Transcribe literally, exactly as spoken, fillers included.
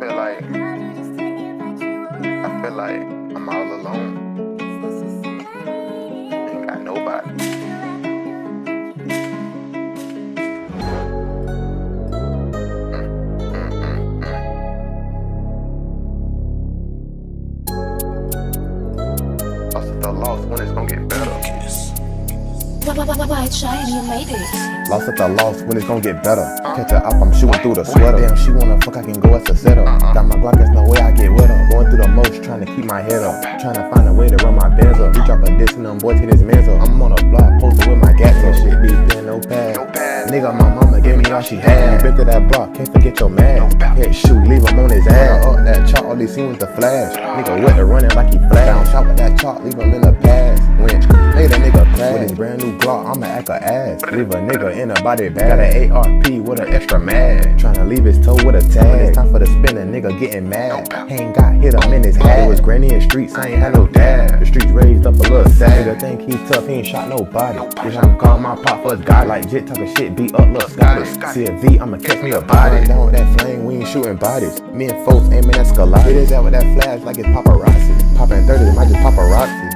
feel like, I feel like I'm all alone. Ain't got nobody. Lost at the lost when it's gonna get better. White Shine, you made it. Lost at the lost when it's gon' get better. Catch her up, I'm shooting through the sweater. Damn, she wanna fuck, I can go as a setter. Got my Glock, there's no way I get with her. Going through the most, trying to keep my head up. Trying to find a way to run my Benz up. We drop a diss and them boys hit his mans up. I'm on a block, posted with my gas and shit. Be thin, no pad. Nigga, my mama gave me all she had. Been to that block, can't forget your man. Hit shoot, leave him on his ass. Up that chalk, all they seen was the flash. Nigga wet to running like he flash. Down shot with that chalk, leave him in the past. When later nigga crash with his brand new Glock, I'ma act a ass. Leave a nigga in a body bag. Got an A R P with an extra mag. Tryna leave his toe with a tag. When it's time for the spin, a nigga getting mad. He ain't got hit him in his head. It was granny in streets, I ain't had no dad. The streets raised up a little sad. Nigga think he tough, he ain't shot nobody. Bitch, I'm call my pop for his guy. Like jit talking shit, beat up little Scotty. See a V, I'ma catch me a body. Down with that flame, we ain't shooting bodies. Me and folks aiming at Scolati. It is out with that flash like it's paparazzi. Popping thirty, it might just paparazzi.